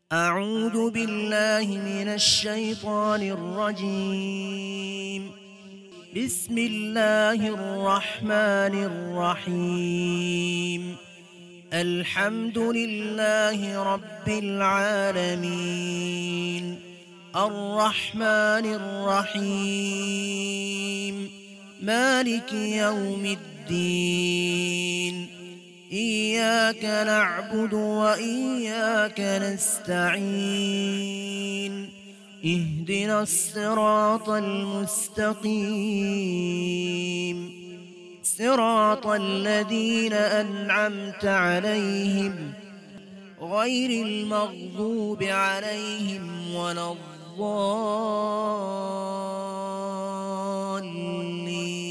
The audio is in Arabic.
أعوذ بالله من الشيطان الرجيم. بسم الله الرحمن الرحيم. الحمد لله رب العالمين، الرحمن الرحيم، مالك يوم الدين. إياك نعبد وإياك نستعين. اهدنا الصراط المستقيم، صراط الذين أنعمت عليهم غير المغضوب عليهم ولا الضالين.